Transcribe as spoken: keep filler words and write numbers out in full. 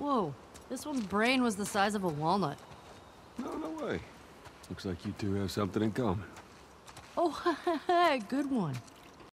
Whoa, this one's brain was the size of a walnut. No, no way. Looks like you two have something in common. Oh, good one.